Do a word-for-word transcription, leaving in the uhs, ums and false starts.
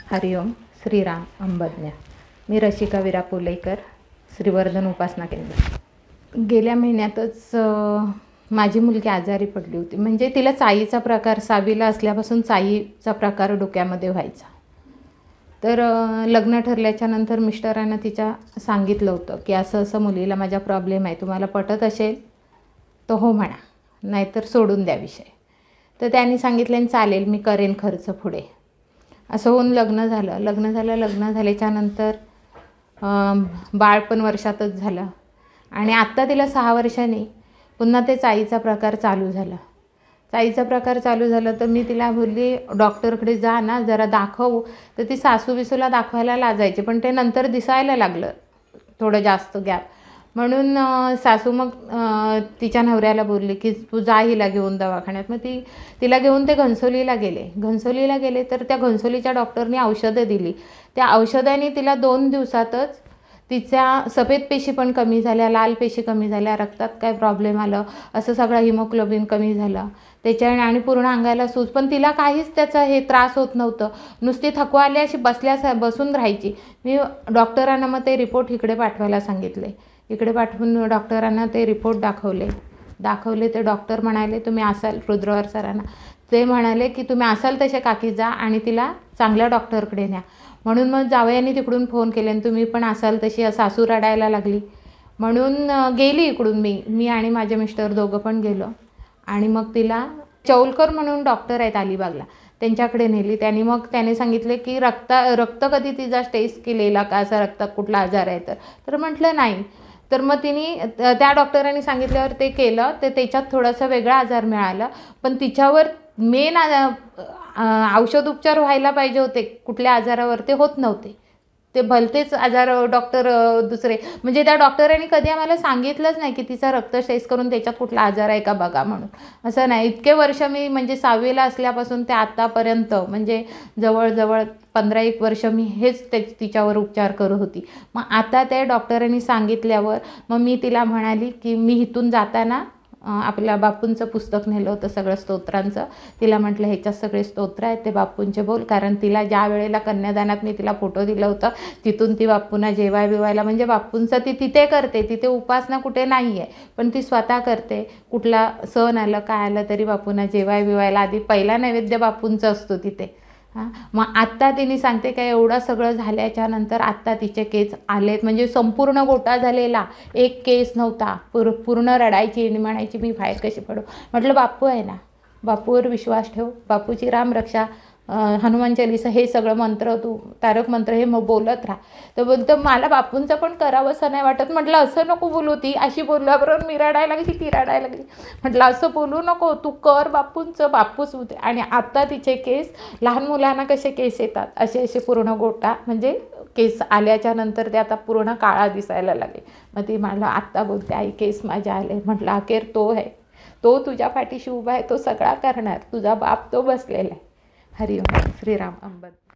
हरिओम श्रीराम अंबज्ञ. मी रशिका विरा पुलेकर, श्रीवर्धन उपासना केंद्र. गेल्या महिन्यातच माझी मुलगी आजारी पडली होती. म्हणजे तिला चाईचा प्रकार सहावीला असल्यापासून चाईचा प्रकार डोक्यामध्ये व्हायचा. तर लग्न ठरल्याच्या नंतर मिस्टरांना तिच्या सांगितलं होतं की असं असं मुलीला माझा प्रॉब्लेम आहे, तुम्हाला पटत असेल तर हो म्हणा, नाहीतर सोडून द्या विषय. तर त्यांनी सांगितलं चालेल, मी करेन खर्च पुढे. असं होऊन लग्न झालं. लग्न झालं लग्न झाल्याच्या नंतर बाळ पण वर्षातच झालं आणि आत्ता तिला सहा वर्षांनी पुन्हा ते चाईचा प्रकार चालू झाला. चाईचा प्रकार चालू झाला तर मी तिला बोलली डॉक्टरकडे जा ना, जरा दाखवू. तर ती सासू बिसूला दाखवायला लाजायची, पण ते नंतर दिसायला लागलं थोडं जास्त गॅप. म्हणून सासू मग तिच्या नवऱ्याला बोलली की तू जा हिला घेऊन दवाखान्यात. मग ती तिला घेऊन ते घनसोलीला गेले. घनसोलीला गेले तर त्या घनसोलीच्या डॉक्टरनी औषधं दिली. त्या औषधांनी तिला दोन दिवसातच तिच्या सफेद पेशी पण कमी झाल्या, लाल पेशी कमी झाल्या, रक्तात काय प्रॉब्लेम आलं असं सगळं हिमोग्लोबिन कमी झालं त्याच्याने आणि पूर्ण अंगाला सूज. पण तिला काहीच त्याचा हे त्रास होत नव्हतं. नुसती थकवा आली अशी बसल्या बसून राहायची. मी डॉक्टरांना मग ते रिपोर्ट इकडे पाठवायला सांगितले. इकडे पाठवून डॉक्टरांना ते रिपोर्ट दाखवले दाखवले ते डॉक्टर म्हणाले तुम्ही असाल, रुद्रवर सरांना ते म्हणाले की तुम्ही असाल तसे काकी जा आणि तिला चांगल्या डॉक्टरकडे न्या. म्हणून मग जावयांनी तिकडून फोन केले आणि तुम्ही पण असाल तशी. सासू रडायला लागली म्हणून गेली इकडून. मी मी आणि माझे मिस्टर दोघं पण गेलो आणि मग तिला चौलकर म्हणून डॉक्टर आहेत अलिबागला, त्यांच्याकडे नेली. त्यांनी मग त्याने सांगितले की रक्त रक्त कधी तिचा टेस्ट केलेला का, असा रक्तात कुठला आजार आहे तर तर म्हटलं नाही. तर मग तिने त्या डॉक्टरांनी सांगितल्यावर ते केलं. तर त्याच्यात थोडासा वेगळा आजार मिळाला, पण तिच्यावर मेन औषध उपचार व्हायला पाहिजे होते कुठल्या आजारावर, ते होत नव्हते. ते भलतेच आजार डॉक्टर दुसरे, म्हणजे त्या डॉक्टरांनी कधी आम्हाला सांगितलंच नाही की तिचा रक्त टेस्ट करून त्याच्यात कुठला आजार आहे का बघा म्हणून. असं नाही. इतके वर्ष मी म्हणजे सहावीला असल्यापासून ते आत्तापर्यंत म्हणजे जवळजवळ पंधरा एक वर्ष मी हेच ते तिच्यावर उपचार करत होती. मग आता त्या डॉक्टरांनी सांगितल्यावर मग मी तिला म्हणाली की मी इथून जाताना आपल्या बापूंचं पुस्तक नेलं होतं सगळं स्तोत्रांचं. तिला म्हटलं ह्याच्यात सगळे स्तोत्र आहेत, ते बापूंचे बोल. कारण तिला ज्या वेळेला कन्यादानात मी तिला फोटो दिलं होतं तिथून ती बापूंना जेवाय बिवायला, म्हणजे बापूंचं ती तिथे करते, तिथे उपासना कुठे नाही आहे पण ती स्वतः करते. कुठला सण आलं काय आलं तरी बापूंना जेवाय बिवायला आधी पहिला नैवेद्य बापूंचं असतो तिथे. हां मग आत्ता तिने सांगते काय एवढं सगळं झाल्याच्या नंतर आत्ता तिचे केस आलेत, म्हणजे संपूर्ण गोटा झालेला, एक केस नव्हता. पूर पूर्ण रडायची आणि म्हणायची मी बाहेर कशी पडू. म्हटलं बापू आहे ना, बापूवर विश्वास ठेव, बापूची रामरक्षा, हनुमान चालीसा हे सगळं मंत्र तू तारक मंत्र हे मग बोलत राहा. तर बोलतं मला बापूंचं पण करावं असं नाही वाटत. म्हटलं असं नको बोलू. ती अशी बोलल्याबरोबर मी रडायला लागली, ती रडायला लागली. म्हटलं असं बोलू नको, तू कर बापूंचं, बापूच होते. आणि आत्ता तिचे केस लहान मुलांना कसे केस येतात असे असे पूर्ण गोटा, म्हणजे केस आल्याच्या नंतर ते आता पूर्ण काळा दिसायला लागले. मग ती मला आत्ता बोलते आई केस माझ्या आले. म्हटलं अखेर तो आहे, तो तुझ्या पाठीशी उभा आहे, तो सगळा करणार. तुझा बाप तो बसलेला आहे. हरिओम श्रीराम अंबज्ञ.